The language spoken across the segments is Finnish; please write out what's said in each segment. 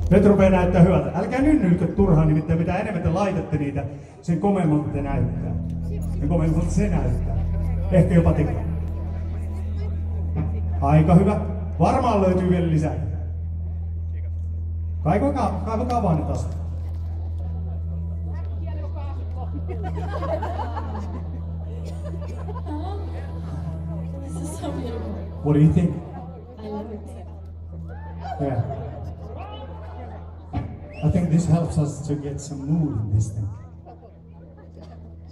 Nyt rupeaa näyttää hyvältä. Älkää nynnyilkö turhaan, nimittäin mitä enemmän te laitatte niitä, sen komeammalta te näyttää. Sen komeammalta se näyttää. Ehkä jopa tekee. Aika hyvä. Varmaan löytyy vielä lisää. Kaivakaa vaan ne tasot. This is so beautiful. What do you think? I love it. Yeah. I think this helps us to get some mood in this thing.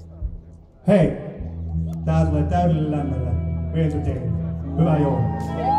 Hei! Tää tulee täydellä lämmöllä. Viety teille. Hyvää joulua.